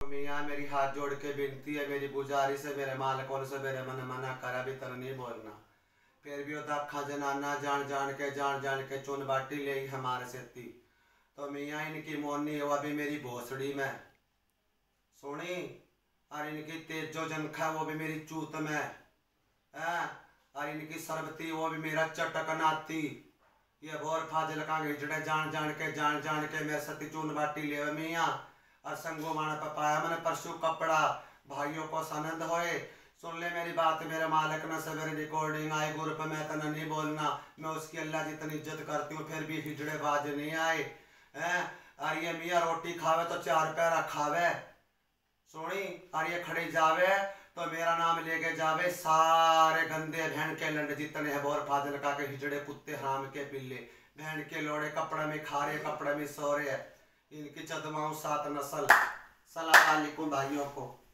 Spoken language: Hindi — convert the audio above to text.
मियाँ मेरी हाथ जोड़ के विनती है, मेरी गुजारिश है, मेरे मालिकों से मेरे मन मना करा भी तर नहीं बोलना। फिर भी वो दाखा जनाना जान जान के चुन बाटी ले हमारे से थी। तो मियाँ इनकी मोनी वो अभी मेरी भोसड़ी में सुनी, और इनकी तेजो जनखा वो भी मेरी चूत में है, और इनकी सरबती वो भी मेरा चटक नाती। ये बोर फाजिल का हिजड़े जान जान के मेरे सती चून बाटी ले मियाँ, और संगो माना पपाया मैंने परसों कपड़ा भाइयों को सनंद होए। सुन ले मेरी बात मेरे मालिक ने सवेरे रिकॉर्डिंग आई ग्रुप में, तना नहीं बोलना, मैं उसकी अल्लाह जितनी इज्जत करती हूँ फिर भी हिजड़े बाज नहीं आए हैं। और ये मियाँ रोटी खावे तो 4 पैरा खावे सोनी, और ये खड़ी जावे तो मेरा नाम लेके जावे सारे गंदे बहन के लंड जितने हैं बोर फाजिल का के हिजड़े कुत्ते हराम के पिल्ले बहन के लोड़े कपड़े में खा रहे कपड़े में सो रहे हैं। इनकी चदमाऊ 7 नस्ल। सलाम अलैकुम भाइयों को।